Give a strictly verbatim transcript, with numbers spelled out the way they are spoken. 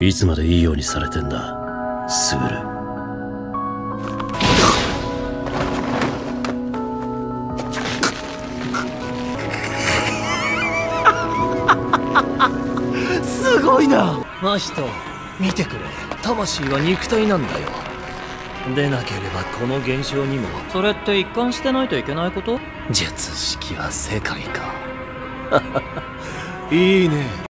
いつまでいいようにされてんだ、スグル。 すごいな。真人、見てくれ。魂は肉体なんだよ。でなければこの現象にも。 それって一貫してないといけないこと？ 術式は世界か。いいね。